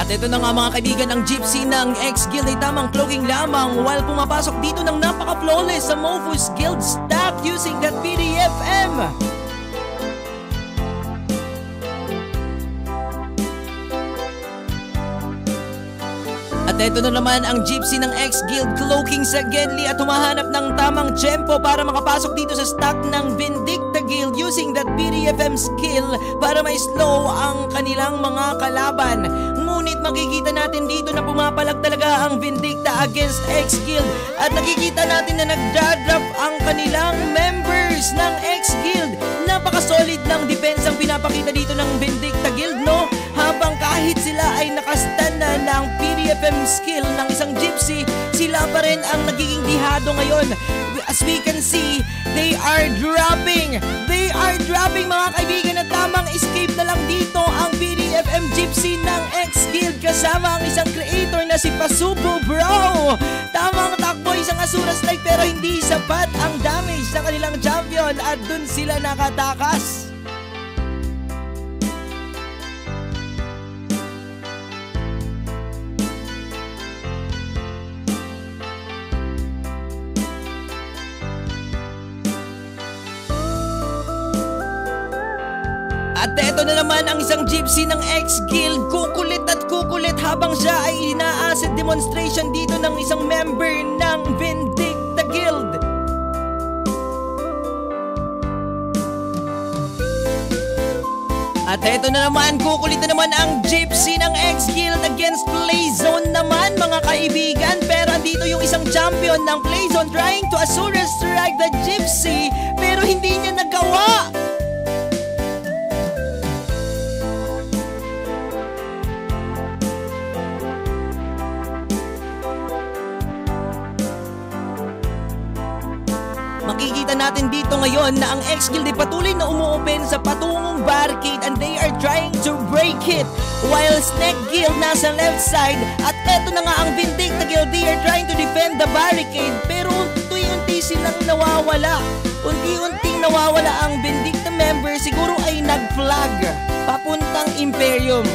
At ito na nga mga kaibigan, ang gypsy ng X-Guild ay tamang cloaking lamang while pumapasok dito ng napaka-flawless sa Mofus Guild stack using that PDFM. At ito na naman ang gypsy ng X-Guild cloaking sa Gedli at humahanap ng tamang tempo para makapasok dito sa stack ng Vindicta Guild using that PDFM skill para ma-slow ang kanilang mga kalaban. Ngunit makikita natin dito na pumapalag talaga ang Vindicta against X-Guild at nakikita natin na nagdadrop ang kanilang members ng X-Guild. Napaka-solid ng defense ang pinapakita dito ng Vindicta Guild, no? Habang kahit sila ay nakastan na ng PDFM skill ng isang gypsy, sila pa rin ang nagiging dihado ngayon. As we can see, they are dropping mga kaibigan, at tamang escape na lang dito ang PDFM gypsy ng X-Guild kasama ang isang creator na si Pasubo Bro. Tamang takbo, isang Asura Strike, pero hindi sapat ang damage sa kanilang champion at dun sila nakatakas. At eto na naman ang isang gypsy ng X-Guild, kukulit at kukulit habang siya ay ina-acid demonstration dito ng isang member ng Vindicta Guild. At eto na naman, kukulit na naman ang gypsy ng X-Guild against Playzone naman mga kaibigan. Pero andito yung isang champion ng Playzone trying to Asura Strike the gypsy, pero hindi niya nagawa. Makikita natin dito ngayon na ang X-Guild ay patuloy na umu-open sa patungong barricade and they are trying to break it while Snake Guild nasa left side. At eto na nga ang Vindicta Guild, they are trying to defend the barricade, pero unti-unti silang nawawala. Unti-unting nawawala ang Vindicta member, siguro ay nag-flag papuntang Imperium.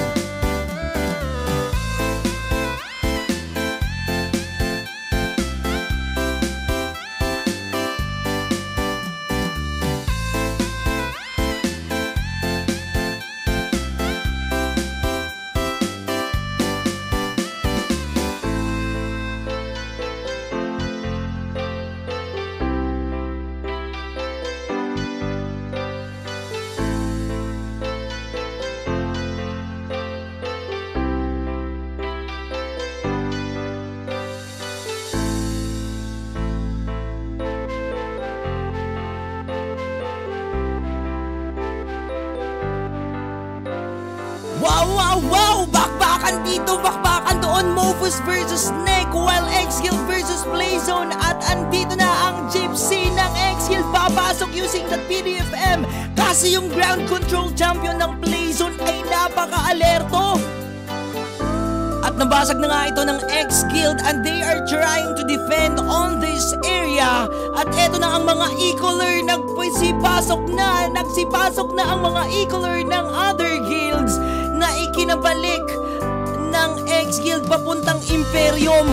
Wow! Bakbakan dito, bakbakan doon. Mofus versus Snake while X-Guild versus Playzone. At andito na ang gypsy ng X-Guild papasok using the PDFM. Kasi yung ground control champion ng Playzone ay napaka-alerto. At nabasag na nga ito ng X-Guild and they are trying to defend on this area. At eto na ang mga equaler, nagsipasok na ang mga equaler ng other guilds na ikinabalik ng X-Guild papuntang Imperium.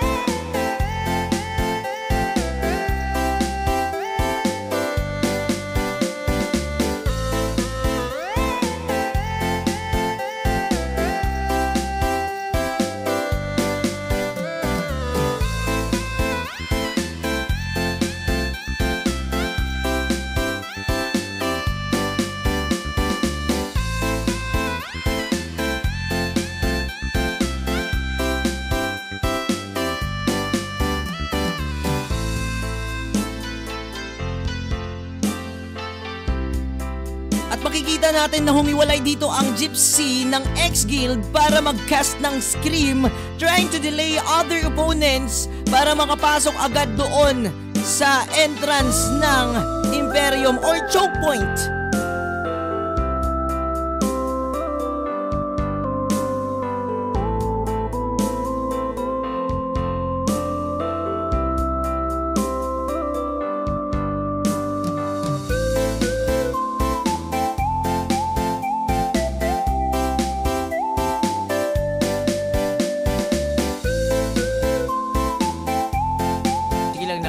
Makikita natin na humiwalay dito ang gypsy ng X-Guild para mag-cast ng Scream, trying to delay other opponents para makapasok agad doon sa entrance ng Imperium or choke point.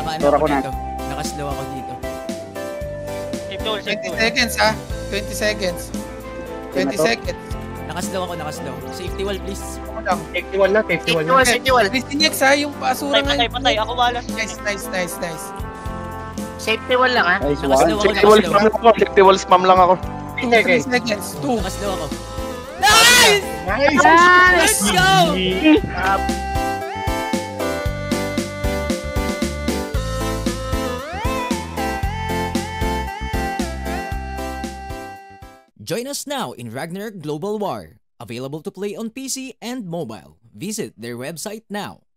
Naka-ano Sure ako ako na. dito. Naka-slow ako dito. Safe tool, safe 20 tool. seconds ha. 20 seconds. 20 seconds. Naka-slow ako, naka-slow. Safety wall, please. Ako lang. Safety wall na, safety wall Safety na. wall, safety wall. Please, next ha, yung basura Patay, patay, patay. Ako wala. Nice, nice, nice, nice. Safety wall lang ha. Nice Naka-slow one. ako, Safety wall naka-slow. spam lang ako. Safety wall spam lang ako. 3 seconds. 2. Naka-slow ako. Nice! Nice! Let's go! Join us now in Ragnarok Global War. Available to play on PC and mobile. Visit their website now.